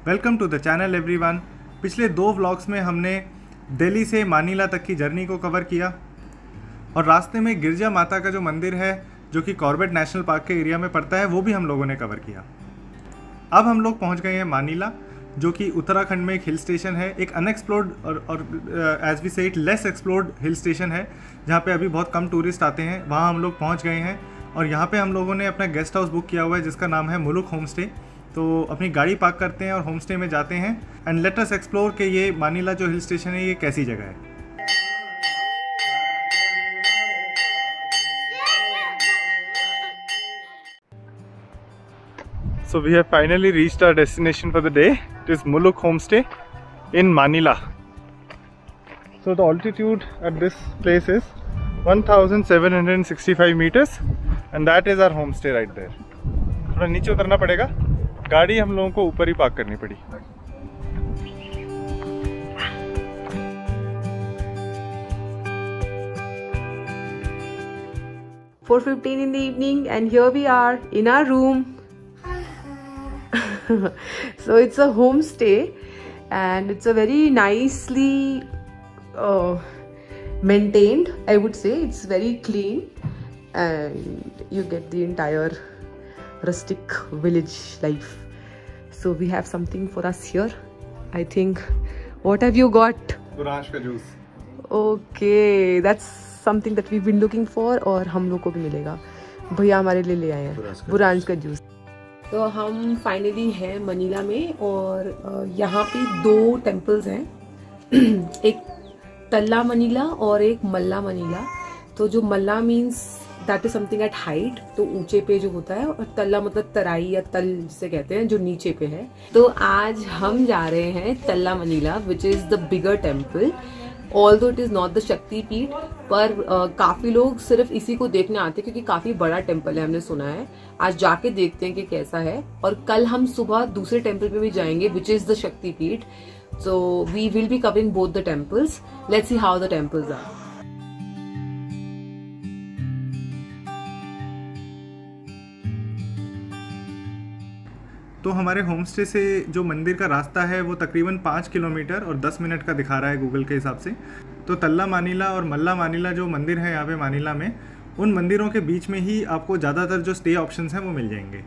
Welcome to the channel everyone. पिछले 2 vlogs में हमने दिल्ली से मानीला तक की जर्नी को कवर किया और रास्ते में गिरजा माता का जो मंदिर है जो कि कॉर्बेट नेशनल पार्क के एरिया में पड़ता है वो भी हम लोगों ने कवर किया। अब हम लोग पहुंच गए हैं मानीला, जो कि उत्तराखंड में एक हिल स्टेशन है, एक अनएक्सप्लोर्ड और as we say it less explored hill station है जहाँ पे अभी बहुत कम टूरिस्ट आते हैं। वहाँ हम लोग पहुँच गए हैं और यहाँ पे हम लोगों ने अपना गेस्ट हाउस बुक किया हुआ है जिसका नाम है मुलुक होम स्टे। तो अपनी गाड़ी पार्क करते हैं और होम स्टे में जाते हैं एंड लेट अस एक्सप्लोर कि ये मानीला जो हिल स्टेशन है ये कैसी जगह है। So we have finally reached our destination for the day. It is Muluk Homestay in Manila. So the altitude at this place is 1765 meters and that is our homestay right there. थोड़ा नीचे उतरना पड़ेगा, गाड़ी हम लोगों को ऊपर ही park करनी पड़ी। "4:15 in the evening and here we are in our room." So it's a homestay and it's a very nicely maintained, I would say. It's very clean and you get the entire rustic village life. So we have something for us here, I think. What have you got? Buransh का juice. Okay, that's something that we've been looking for और हम लोग को भी मिलेगा। भैया हमारे लिए ले आए हैं बुरांश का जूस। तो हम फाइनली हैं मनीला में और यहाँ पे 2 टेम्पल्स हैं, एक तल्ला मनीला और एक मल्ला मनीला। तो जो Malla means that is something at height, तो ऊंचे पे जो होता है, और तल्ला मतलब तराई या तल जिसे कहते हैं जो नीचे पे है। तो आज हम जा रहे हैं Talla Manila which is the bigger temple. Although it is not the Shakti Peeth, पर काफी लोग सिर्फ इसी को देखने आते हैं क्योंकि काफी बड़ा टेम्पल है, हमने सुना है। आज जाके देखते हैं कि कैसा है। और कल हम सुबह दूसरे टेम्पल पे भी जाएंगे विच is the Shakti Peeth. So we will be covering both the temples. Let's see how the temples are. तो हमारे होम स्टे से जो मंदिर का रास्ता है वो तकरीबन 5 किलोमीटर और 10 मिनट का दिखा रहा है गूगल के हिसाब से। तो तल्ला मानीला और मल्ला मानीला जो मंदिर है यहाँ पे मानीला में, उन मंदिरों के बीच में ही आपको ज़्यादातर जो स्टे ऑप्शंस हैं वो मिल जाएंगे।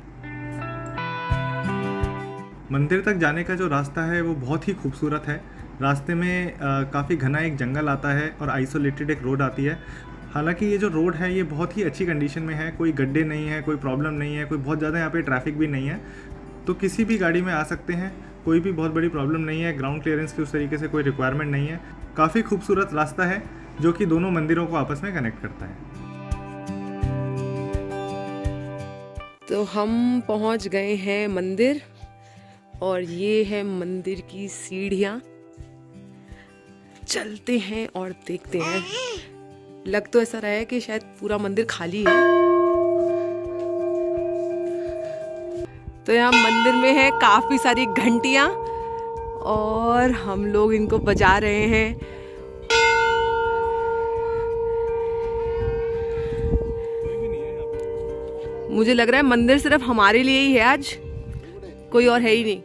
मंदिर तक जाने का जो रास्ता है वो बहुत ही खूबसूरत है। रास्ते में काफ़ी घना एक जंगल आता है और आइसोलेटेड एक रोड आती है। हालांकि ये जो रोड है ये बहुत ही अच्छी कंडीशन में है, कोई गड्ढे नहीं है, कोई प्रॉब्लम नहीं है, कोई बहुत ज़्यादा यहाँ पे ट्रैफिक भी नहीं है। तो किसी भी गाड़ी में आ सकते हैं, कोई भी बहुत बड़ी प्रॉब्लम नहीं है। ग्राउंड क्लियरेंस की उस तरीके से कोई रिक्वायरमेंट नहीं है। काफ़ी खूबसूरत रास्ता है जो कि दोनों मंदिरों को आपस में कनेक्ट करता है। तो हम पहुंच गए हैं मंदिर और ये है मंदिर की सीढ़ियाँ। चलते हैं और देखते हैं। लग तो ऐसा रहा है कि शायद पूरा मंदिर खाली है। तो यहाँ मंदिर में है काफी सारी घंटियां और हम लोग इनको बजा रहे हैं। मुझे लग रहा है मंदिर सिर्फ हमारे लिए ही है, आज कोई और है ही नहीं।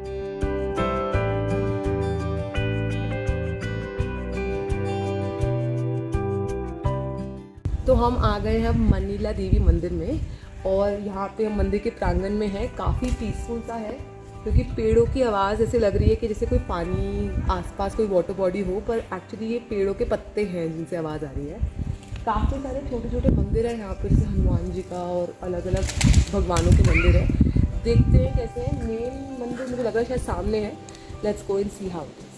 तो हम आ गए हैं मनीला देवी मंदिर में और यहाँ पे मंदिर के प्रांगण में है। काफ़ी पीसफुल सा है क्योंकि पेड़ों की आवाज़ ऐसे लग रही है कि जैसे कोई पानी आसपास कोई वाटर बॉडी हो, पर एक्चुअली ये पेड़ों के पत्ते हैं जिनसे आवाज़ आ रही है। काफ़ी सारे छोटे छोटे मंदिर हैं यहाँ पे, जैसे हनुमान जी का और अलग अलग भगवानों के मंदिर है। देखते हैं कैसे है। मेन मंदिर मुझे लग रहा है शायद सामने है। Let's go and see how it is.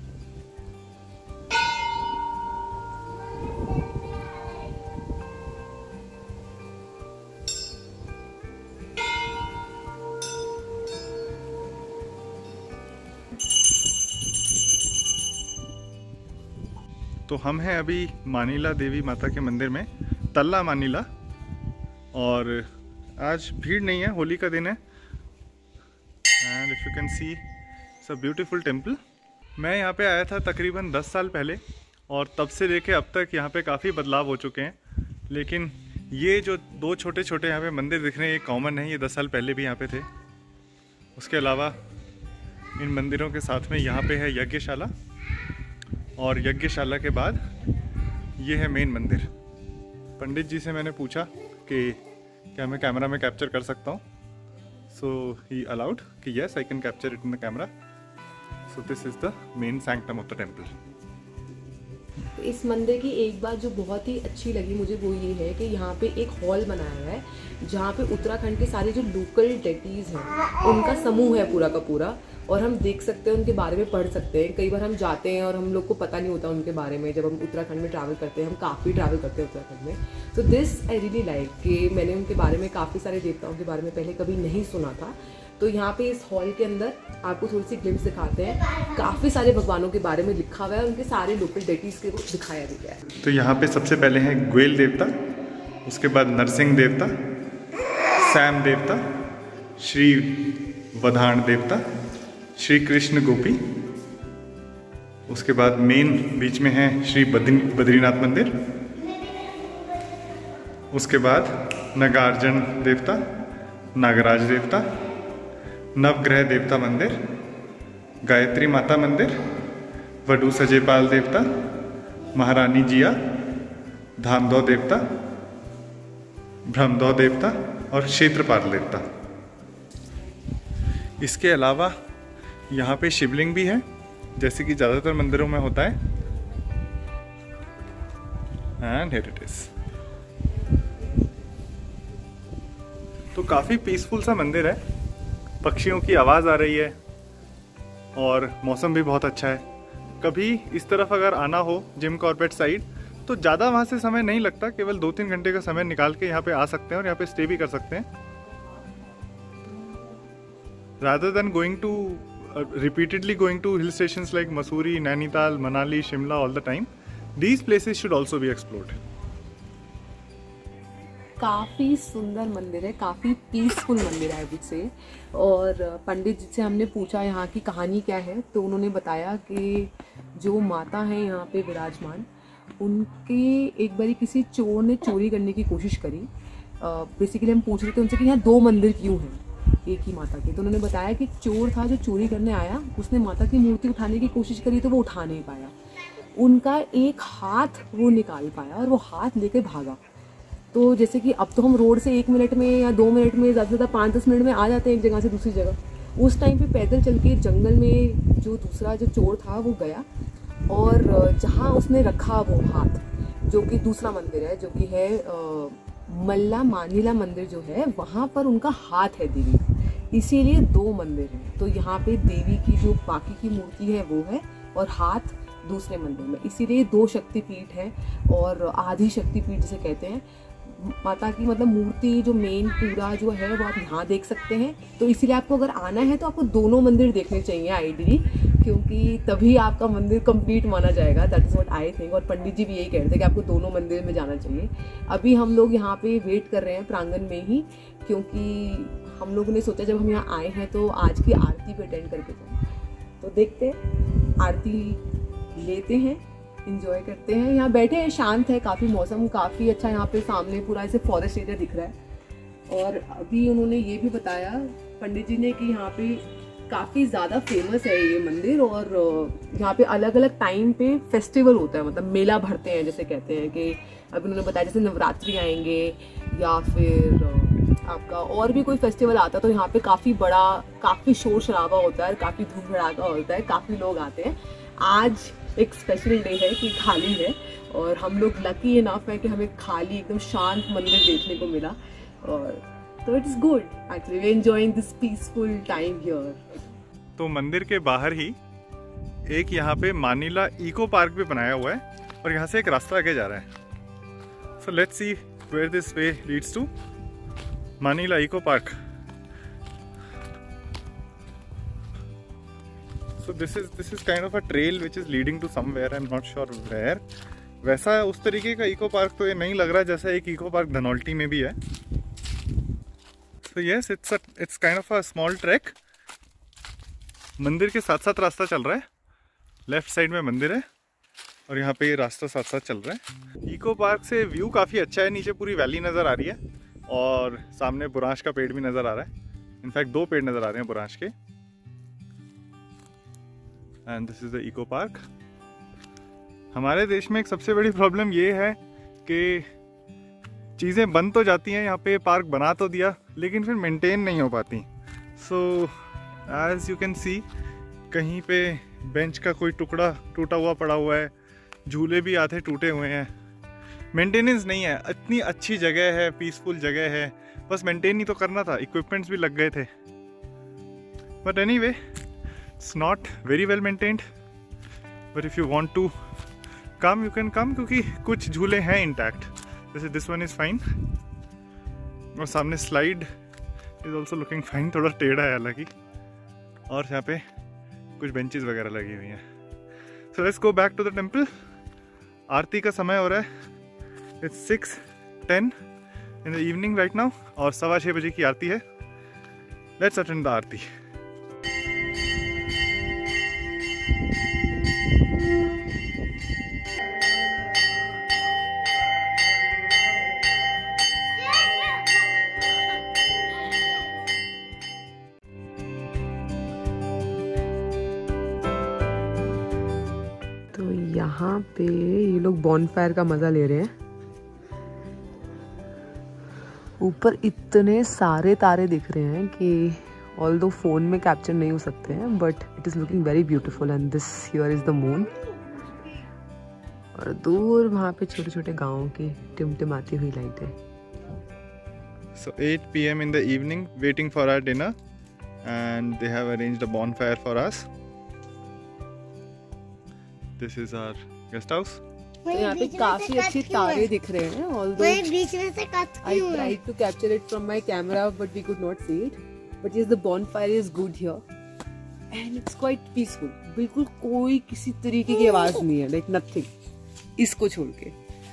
तो हम हैं अभी मानीला देवी माता के मंदिर में, तल्ला मानीला, और आज भीड़ नहीं है, होली का दिन है। And if you can see it's a beautiful temple. मैं यहाँ पे आया था तकरीबन 10 साल पहले और तब से लेके अब तक यहाँ पे काफ़ी बदलाव हो चुके हैं। लेकिन ये जो 2 छोटे छोटे यहाँ पे मंदिर दिख रहे हैं ये कॉमन है, ये 10 साल पहले भी यहाँ पे थे। उसके अलावा इन मंदिरों के साथ में यहाँ पे है यज्ञशाला, और यज्ञशाला के बाद ये है मेन मंदिर। पंडित जी से मैंने पूछा कि क्या मैं कैमरा में कैप्चर कर सकता हूँ, सो ही अलाउड कि yes I can capture it in the camera. So this is the main sanctum of the temple. इस मंदिर की एक बात जो बहुत ही अच्छी लगी मुझे वो ये है कि यहाँ पे एक हॉल बनाया हुआ है जहाँ पे उत्तराखंड के सारे जो लोकल डेटीज़ हैं उनका समूह है पूरा का पूरा, और हम देख सकते हैं, उनके बारे में पढ़ सकते हैं। कई बार हम जाते हैं और हम लोग को पता नहीं होता उनके बारे में, जब हम उत्तराखंड में ट्रैवल करते हैं, हम काफ़ी ट्रैवल करते हैं उत्तराखंड में। तो दिस आई रियली लाइक कि मैंने उनके बारे में काफ़ी सारे देवताओं के बारे में पहले कभी नहीं सुना था। तो यहाँ पे इस हॉल के अंदर आपको थोड़ी सी ग्लिम्स दिखाते हैं, काफ़ी सारे भगवानों के बारे में लिखा हुआ है, उनके सारे लोकल डेटीज़ के दिखाया गया है। तो यहाँ पे सबसे पहले हैं ग्वेल देवता, उसके बाद नरसिंह देवता, सैम देवता, श्री वधान देवता, श्री कृष्ण गोपी, उसके बाद मेन बीच में है श्री बद्रीनाथ मंदिर, उसके बाद नागार्जुन देवता, नागराज देवता, नवग्रह देवता मंदिर, गायत्री माता मंदिर, वडू सजेपाल देवता, महारानी जिया, धामदौ देवता, ब्रह्मदौ देवता और क्षेत्रपाल देवता। इसके अलावा यहाँ पे शिवलिंग भी है, जैसे कि ज़्यादातर मंदिरों में होता है। And here it is. तो काफ़ी पीसफुल सा मंदिर है, पक्षियों की आवाज़ आ रही है और मौसम भी बहुत अच्छा है। कभी इस तरफ अगर आना हो जिम कॉर्बेट साइड तो ज़्यादा वहाँ से समय नहीं लगता, केवल 2-3 घंटे का समय निकाल के यहाँ पे आ सकते हैं और यहाँ पे स्टे भी कर सकते हैं। rather than going to repeatedly going to hill stations like Mussoorie, Nainital, Manali, Shimla all the time, these places should also be explored. काफ़ी सुंदर मंदिर है, काफ़ी पीसफुल मंदिर है आई वुड से। और पंडित जी से हमने पूछा यहाँ की कहानी क्या है, तो उन्होंने बताया कि जो माता हैं यहाँ पे विराजमान, उनके एक बारी किसी चोर ने चोरी करने की कोशिश करी। बेसिकली हम पूछ रहे थे उनसे कि यहाँ 2 मंदिर क्यों हैं एक ही माता के। तो उन्होंने बताया कि चोर था जो चोरी करने आया, उसने माता की मूर्ति उठाने की कोशिश करी तो वो उठा नहीं पाया, उनका एक हाथ वो निकाल पाया और वो हाथ लेके भागा। तो जैसे कि अब तो हम रोड से 1 मिनट में या 2 मिनट में, ज़्यादा से ज़्यादा 5-10 मिनट में आ जाते हैं एक जगह से दूसरी जगह। उस टाइम पे पैदल चल के जंगल में जो दूसरा जो चोर था वो गया, और जहाँ उसने रखा वो हाथ, जो कि दूसरा मंदिर है जो कि है मल्ला मानीला मंदिर जो है, वहाँ पर उनका हाथ है देवी का, इसीलिए 2 मंदिर हैं। तो यहाँ पे देवी की जो बाकी की मूर्ति है वो है और हाथ दूसरे मंदिर में, इसीलिए 2 शक्तिपीठ है और आधी शक्तिपीठ जिसे कहते हैं। माता की मतलब मूर्ति जो मेन पूरा जो है वो आप यहाँ देख सकते हैं। तो इसीलिए आपको अगर आना है तो आपको दोनों मंदिर देखने चाहिए आइडियली, क्योंकि तभी आपका मंदिर कंप्लीट माना जाएगा। That is what I think. और पंडित जी भी यही कहते हैं कि आपको दोनों मंदिर में जाना चाहिए। अभी हम लोग यहाँ पे वेट कर रहे हैं प्रांगण में ही, क्योंकि हम लोगों ने सोचा जब हम यहाँ आए हैं तो आज की आरती पे अटेंड करके जाएं। तो देखते हैं, आरती लेते हैं, इंजॉय करते हैं। यहाँ बैठे हैं, शांत है काफ़ी, मौसम काफ़ी अच्छा, यहाँ पे सामने पूरा ऐसे फॉरेस्ट एरिया दिख रहा है। और अभी उन्होंने ये भी बताया पंडित जी ने कि यहाँ पे काफ़ी ज़्यादा फेमस है ये मंदिर, और यहाँ पे अलग अलग टाइम पे फेस्टिवल होता है, मतलब मेला भरते हैं जैसे कहते हैं। कि अभी उन्होंने बताया जैसे नवरात्रि आएंगे या फिर आपका और भी कोई फेस्टिवल आता है, तो यहाँ पे काफ़ी बड़ा, काफ़ी शोर शराबा होता है, काफ़ी धूम धड़ाका होता है, काफ़ी लोग आते हैं। आज एक स्पेशल डे है कि खाली है, और हम लोग लकी इनफ है कि हमें खाली एकदम शांत मंदिर देखने को मिला। और तो it is good actually, we enjoying this peaceful time here. तो मंदिर के बाहर ही एक यहाँ पे मानीला इको पार्क भी बनाया हुआ है, और यहाँ से एक रास्ता आगे जा रहा है। So let's see where this way leads to Manila eco park. So this is kind of a trail which is leading to somewhere. I'm not sure where. वैसा उस तरीके का इको पार्क तो ये नहीं लग रहा जैसा एक इको पार्क धनौल्टी में भी है। So yes, it's kind of a small trek. मंदिर के साथ साथ रास्ता चल रहा है, लेफ्ट साइड में मंदिर है और यहाँ पे रास्ता साथ साथ चल रहा है। इको पार्क से व्यू काफ़ी अच्छा है, नीचे पूरी वैली नज़र आ रही है और सामने बुरांश का पेड़ भी नज़र आ रहा है। इनफैक्ट 2 पेड़ नज़र आ रहे हैं बुरांश के। And this is the eco park. हमारे देश में एक सबसे बड़ी प्रॉब्लम ये है कि चीज़ें बन तो जाती हैं, यहाँ पे पार्क बना तो दिया लेकिन फिर मेंटेन नहीं हो पाती। So as you can see कहीं पे बेंच का कोई टुकड़ा टूटा हुआ पड़ा हुआ है, झूले भी आधे टूटे हुए हैं, मेंटेनेंस नहीं है। इतनी अच्छी जगह है, पीसफुल जगह है, बस मेंटेन ही तो करना था, इक्विपमेंट्स भी लग गए थे। But anyway it's not very well maintained, but if you want to come you can come, क्योंकि कुछ झूले हैं इंटैक्ट, जैसे दिस वन इज़ फाइन। और सामने slide is also looking fine, थोड़ा टेढ़ा है हालांकि, और यहाँ पे कुछ बेंचेस वगैरह लगी हुई हैं। So let's go back to the temple. आरती का समय हो रहा है, it's 6:10 in the evening right now, और 6:15 बजे की आरती है। Let's attend the aarti. तो यहाँ पे ये लोग बॉनफायर का मजा ले रहे हैं। ऊपर इतने सारे तारे दिख रहे हैं कि ऑल्दो फोन में कैप्चर नहीं हो सकते हैं, but it is looking very beautiful and this here is the moon. और दूर वहाँ पे छोटे छोटे गाँव की टिमटिमाती हुई लाइटें। So 8 PM in the evening, waiting for our dinner, and they have arranged a bonfire for us. This is our guest house. तो यहाँ पे काफी अच्छे तारे दिख रहे हैं। Although बीच में से cut I tried to capture it from my camera, but we could not see it. But yes, the bonfire is good here, and it's quite peaceful. बिल्कुल कोई किसी तरीके की आवाज नहीं है, like nothing. इसको छोड़ के।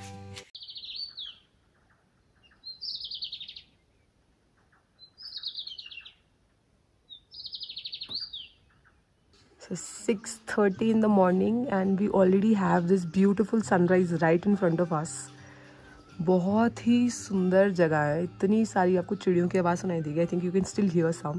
So 6:30 in the morning and we already have this beautiful sunrise right in front of us. बहुत ही सुंदर जगह है, इतनी सारी आपको चिड़ियों की आवाज़ सुनाई देगी। I think you can still hear some.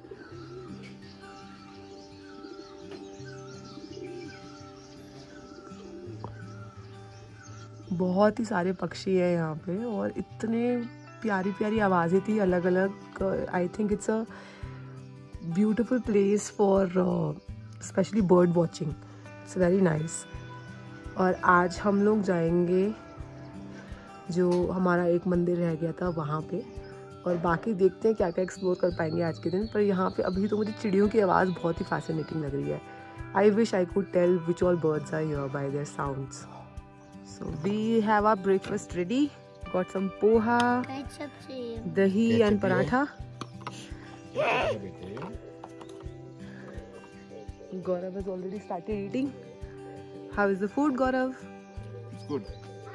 बहुत ही सारे पक्षी है यहाँ पे और इतने प्यारी प्यारी आवाज़ें थी अलग अलग। I think it's a beautiful place for specially bird watching. It's very nice. और आज हम लोग जाएंगे, जो हमारा एक मंदिर रह गया था वहाँ पे, और बाकी देखते हैं क्या क्या एक्सप्लोर कर पाएंगे आज के दिन। पर यहाँ पे अभी तो मुझे चिड़ियों की आवाज़ बहुत ही फैसिनेटिंग लग रही है। I wish I could tell which all birds are here by their sounds. So we have our breakfast ready. Got some poha, dahi and paratha. Gaurav has already started eating. How is the food, Gaurav? It's good.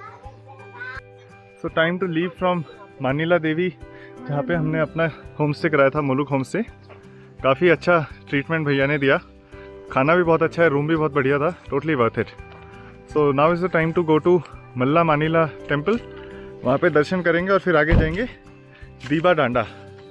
So time to leave from Manila Devi, जहाँ पे हमने अपना home stay कराया था, मुलुक home stay. काफ़ी अच्छा treatment भैया ने दिया, खाना भी बहुत अच्छा है, रूम भी बहुत बढ़िया था, totally worth it. So now is the time to go to Malla Manila temple. वहाँ पे दर्शन करेंगे और फिर आगे जाएंगे दीबा डांडा।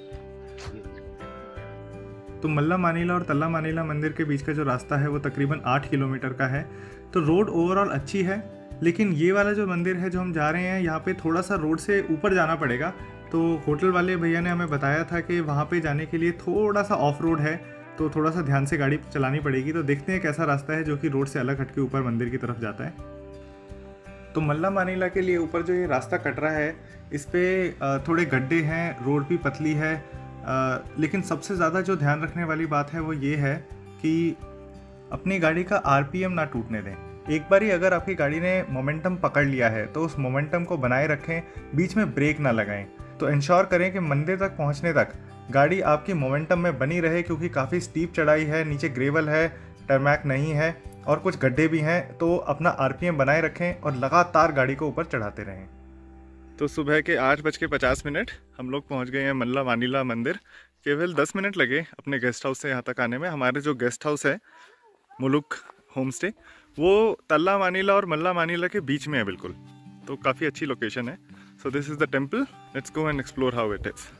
तो मल्ला मानीला और तल्ला मानीला मंदिर के बीच का जो रास्ता है वो तकरीबन 8 किलोमीटर का है। तो रोड ओवरऑल अच्छी है, लेकिन ये वाला जो मंदिर है जो हम जा रहे हैं, यहाँ पे थोड़ा सा रोड से ऊपर जाना पड़ेगा। तो होटल वाले भैया ने हमें बताया था कि वहाँ पे जाने के लिए थोड़ा सा ऑफ रोड है, तो थोड़ा सा ध्यान से गाड़ी चलानी पड़ेगी। तो देखते हैं कैसा रास्ता है जो कि रोड से अलग हट के ऊपर मंदिर की तरफ जाता है। तो मल्ला मानीला के लिए ऊपर जो ये रास्ता कट रहा है, इस पर थोड़े गड्ढे हैं, रोड भी पतली है, लेकिन सबसे ज़्यादा जो ध्यान रखने वाली बात है वो ये है कि अपनी गाड़ी का RPM ना टूटने दें। एक बार ही अगर आपकी गाड़ी ने मोमेंटम पकड़ लिया है तो उस मोमेंटम को बनाए रखें, बीच में ब्रेक ना लगाएं। तो इंश्योर करें कि मंदिर तक पहुंचने तक गाड़ी आपकी मोमेंटम में बनी रहे, क्योंकि काफ़ी स्टीप चढ़ाई है, नीचे ग्रेवल है, टरमैक नहीं है और कुछ गड्ढे भी हैं। तो अपना RPM बनाए रखें और लगातार गाड़ी को ऊपर चढ़ाते रहें। तो सुबह के 8:50 हम लोग पहुंच गए हैं मल्ला मानीला मंदिर। केवल 10 मिनट लगे अपने गेस्ट हाउस से यहाँ तक आने में। हमारे जो गेस्ट हाउस है मुलुक होम स्टे, वो तल्ला मानीला और मल्ला मानीला के बीच में है बिल्कुल, तो काफ़ी अच्छी लोकेशन है। So this is the temple, let's go and explore how it is.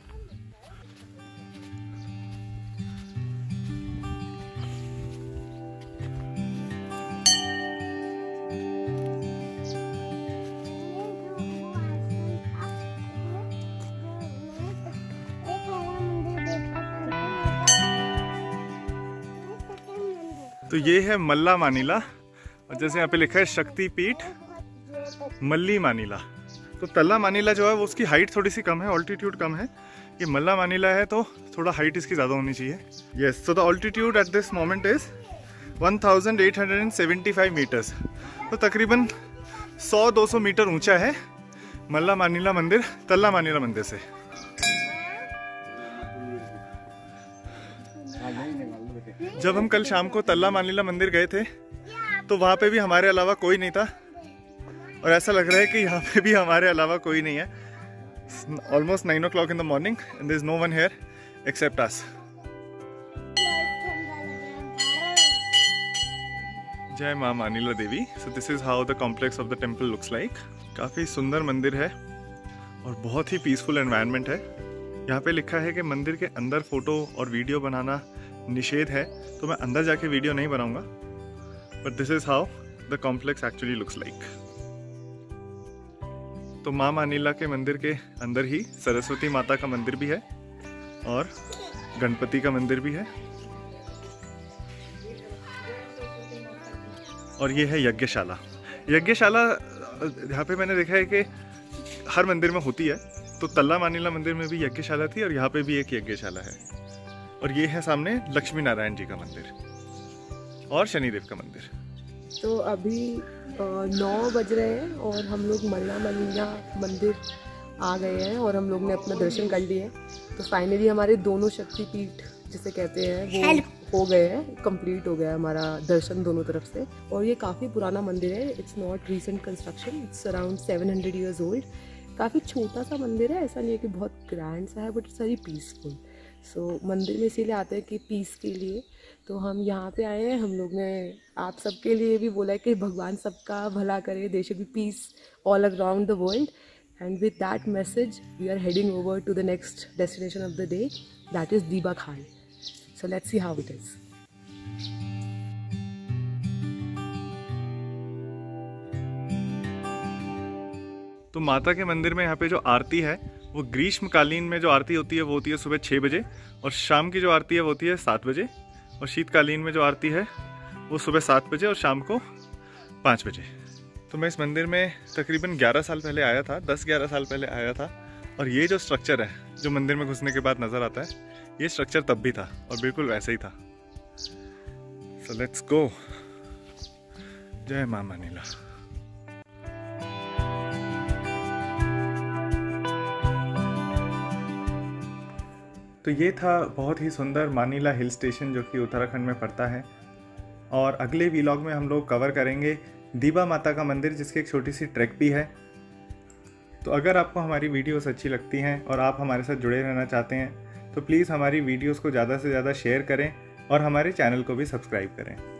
तो ये है मल्ला मानिला, और जैसे यहाँ पे लिखा है शक्तिपीठ मल्ली मानिला। तो तल्ला मानिला जो है वो उसकी हाइट थोड़ी सी कम है, ऑल्टीट्यूड कम है। ये मल्ला मानिला है तो थोड़ा हाइट इसकी ज़्यादा होनी चाहिए। Yes, so the altitude at this moment is 1875 meters. तो तकरीबन 100-200 मीटर ऊंचा है मल्ला मानिला मंदिर तल्ला मानिला मंदिर से। जब हम कल शाम को तल्ला मानिला मंदिर गए थे तो वहाँ पे भी हमारे अलावा कोई नहीं था, और ऐसा लग रहा है कि यहाँ पे भी हमारे अलावा कोई नहीं है। Almost 9 o'clock in the morning and there is no one here except us. जय माँ Manila Devi. So this is how the complex of the temple looks like. काफ़ी सुंदर मंदिर है और बहुत ही पीसफुल एनवायरनमेंट है। यहाँ पे लिखा है कि मंदिर के अंदर फोटो और वीडियो बनाना निषेध है, तो मैं अंदर जाके वीडियो नहीं बनाऊंगा, but this is how the complex actually looks like. तो माँ मानिला के मंदिर के अंदर ही सरस्वती माता का मंदिर भी है और गणपति का मंदिर भी है, और ये है यज्ञशाला। यज्ञशाला यहाँ पे मैंने देखा है कि हर मंदिर में होती है, तो तल्ला मानिला मंदिर में भी यज्ञशाला थी और यहाँ पे भी एक यज्ञशाला है। और ये है सामने लक्ष्मी नारायण जी का मंदिर और शनिदेव का मंदिर। तो अभी 9 बज रहे हैं और हम लोग मल्ला मानिला मंदिर आ गए हैं और हम लोग ने अपना दर्शन कर लिए। तो फाइनली हमारे दोनों शक्तिपीठ जिसे कहते हैं वो हो गए हैं, कंप्लीट हो गया हमारा दर्शन दोनों तरफ से। और ये काफ़ी पुराना मंदिर है, it's not recent construction, it's around 700 years old. काफ़ी छोटा सा मंदिर है, ऐसा नहीं है कि बहुत ग्रैंड सा है, बट इट्स वेरी पीसफुल। सो मंदिर में इसीलिए आते हैं कि पीस के लिए। तो हम यहाँ पे आए हैं, हम लोग ने आप सबके लिए भी बोला है कि भगवान सबका भला करे, there should be peace all around the world. And with that message we are heading over to the next destination of the day, that is Diba Khal. So let's see how it is. तो माता के मंदिर में यहाँ पे जो आरती है वो ग्रीष्मकालीन में जो आरती होती है वो होती है सुबह 6 बजे, और शाम की जो आरती है वो होती है 7 बजे, और शीतकालीन में जो आरती है वो सुबह 7 बजे और शाम को 5 बजे। तो मैं इस मंदिर में तकरीबन 11 साल पहले आया था, 10-11 साल पहले आया था, और ये जो स्ट्रक्चर है जो मंदिर में घुसने के बाद नज़र आता है, ये स्ट्रक्चर तब भी था और बिल्कुल वैसे ही था। So let's go. जय माँ मानिला। तो ये था बहुत ही सुंदर मानिला हिल स्टेशन जो कि उत्तराखंड में पड़ता है। और अगले व्लॉग में हम लोग कवर करेंगे दीबा माता का मंदिर, जिसकी एक छोटी सी ट्रैक भी है। तो अगर आपको हमारी वीडियोस अच्छी लगती हैं और आप हमारे साथ जुड़े रहना चाहते हैं तो प्लीज़ हमारी वीडियोस को ज़्यादा से ज़्यादा शेयर करें और हमारे चैनल को भी सब्सक्राइब करें।